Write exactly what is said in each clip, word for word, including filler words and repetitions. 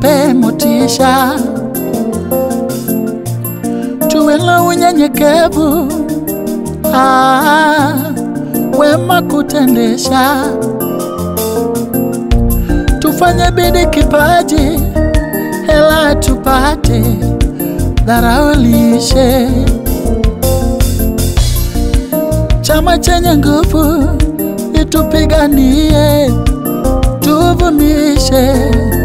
mpe motisha. Tuwe na unyenyekevu, ah, wema kutendesha. Tufanye bidii kipaji, hela tupate, dharaulishe. Chama chenye nguvu itupiganie, tuvumishe.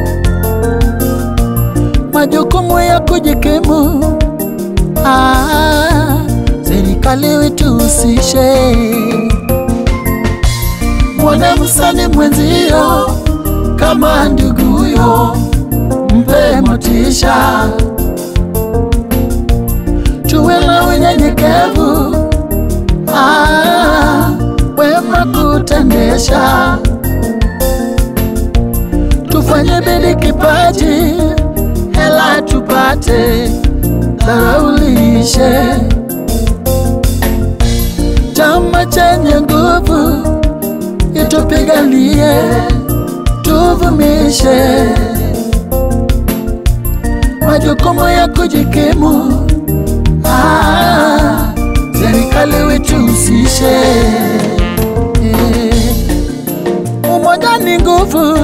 Majukumu ya kujikimu, ah, serikali wituhusishe. Mwone msanii mwenzio kama nduguyo, mpe motisha. Tuwe na unyenyekevu, ah, wema kutendesha. Tufanye bidii kipaji, hela tupate, dharaulishe. Chama chenye nguvu itupiganie, tuvumishe. Majukumu ya kujikimu, ah, serikali wituhusishe. Umoja ni nguvu,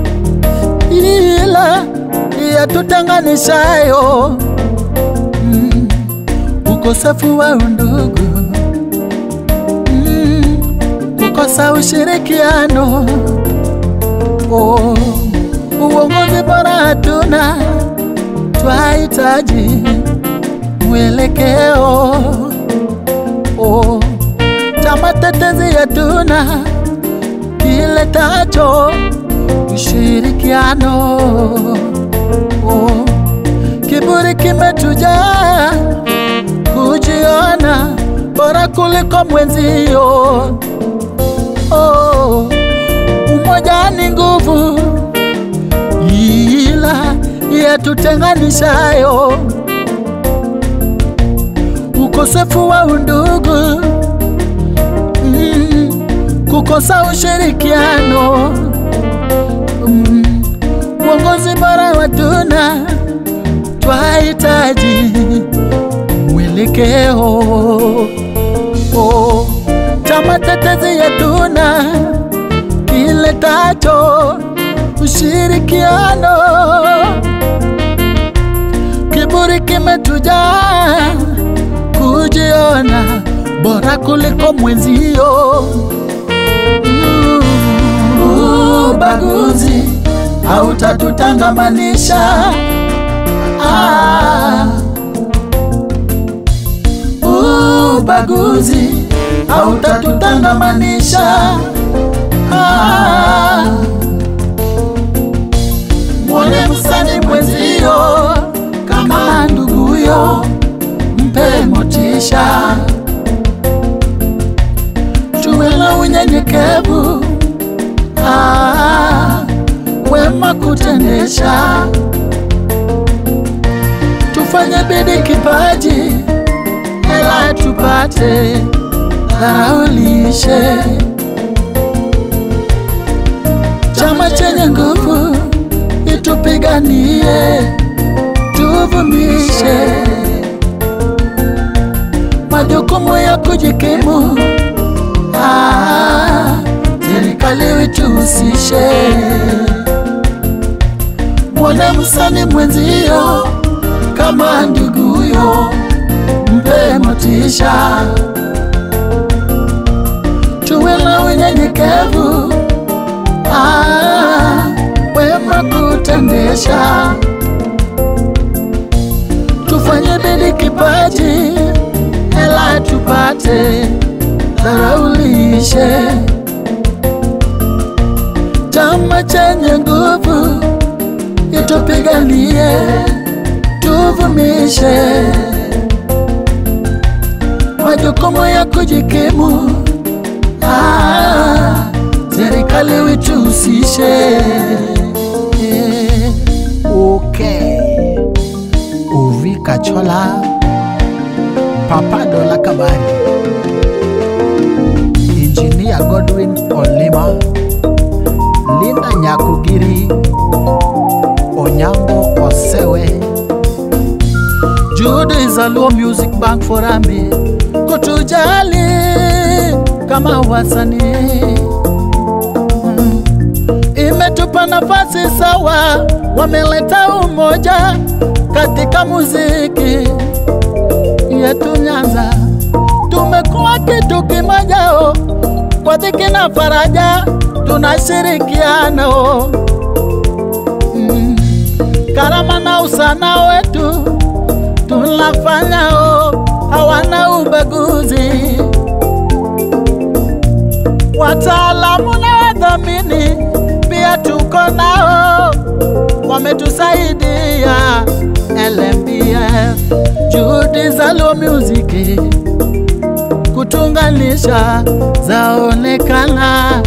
ila yatutenganishayo. Mm, ukosefu wa undugu, mm, kukosa ushirikiano. Oh, uongozi bora hatuna, twahitaji mwelekeo. Oh, chama tetezi hatuna, kiletacho ushirikiano. Oh, kiburi kimetujaa, kujiona bora kuliko mwenzio. Oh, umoja ni nguvu, ila yatutenganishayo. Ukosefu wa undugu, mm, kukosa ushirikiano. Mm, uongozi bora watuna, twahitaji mwelekeo. Oh, chama tetezi yatuna, kiletacho ushirikiano. Kiburi kimetujaa, kujiona bora kuliko mwenzio. Mm, ubaguzi hautatutangamanisha. Ah, ubaguzi hautatutangamanisha. Ah, mwone msanii mwenzio kama nduguyo, mpe motisha. Tuwe na unyenyekevu, ah, wema kutendesha. Tufanye bidii kipaji, hela tupate, dharaulishe. Chama chenye nguvu itupiganie, tuvumishe. Majukumu ya kujikimu, ah, serikali wituhusishe. Mwone msanii mwenzio kama nduguyo, mpe motisha. Tuwe na unyenyekevu, ah, wema kutendesha. Tufanye bidii kipaji, hela tupate, dharaulishe. Chama chenye nguvu itupiganie, tuvumishe. Majukumu ya kujikimu, ah, serikali wituhusishe. Okay, Uvi Kachola, Papa Dola Kabari, Engineer Godwin Olima, Linda Nyakugiri, Onyango Osewe. Jude Zaluo Music Bank for Ami kutujali kama wasanii. mm. Imetupa nafasi sawa, wameleta umoja katika muziki yetu Nyanza. Tumekuwa kitu kimoja, kwa dhiki na faraja tunashirikiana. mm. Karama na usana wetu tunafanya, hawana ubaguzi. Wataalamu na wadhamini pia tuko nao, wametusaidia. L M B F, Jude Zaluo Music, kutunganisha zaonekana.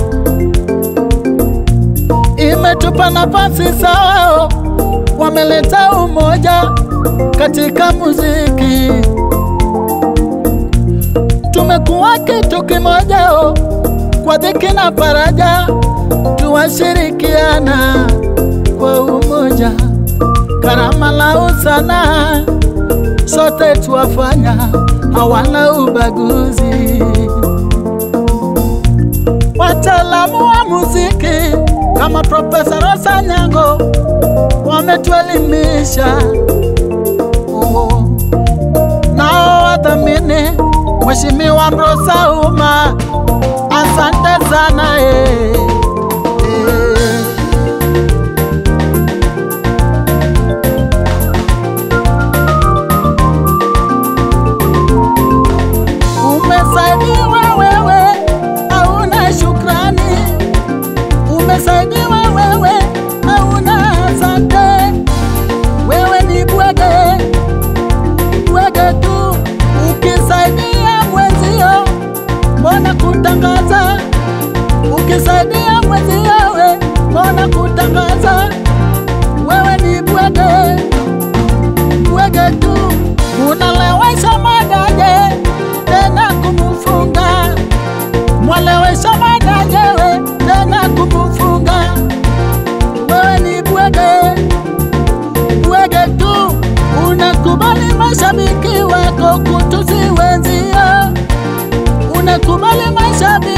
Imetupa nafasi sawa, wameleta umoja katika muziki. Tumekuwa kitu kimoja, kwa dhiki na faraja tuwashirikiana kwa umoja. Karama la usana sote tuwafanya, hawana ubaguzi. Wataalamu wa muziki kama Profesa Rosa Nyango wametuelimisha. oh. Nao wadhamini Mheshimiwa Rosa Uma, asante sana eh. Umesaidiwa wewe, hauna shukrani. Umesaidiwa wewe, hauna asante. Wewe ni bwege, bwege tu. Ukisaidia mwenzio, mbona kutangaza? Ukisaidia mwenzio, we, mbona kutangaza? Wewe ni bwege, bwege tu. Unalewesha madaje tena kumufunga, mwalewesha madajewe tena kumufunga. Wewe ni bwege, bwege tu. Unakubali mashabiki wako kutusi wenzio, unakubali mashabiki